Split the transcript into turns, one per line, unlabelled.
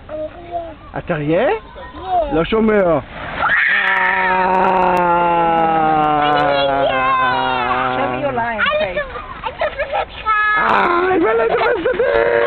אתה אריה? לא שומע.
Show me your lion face.
אני לא תופס את זה.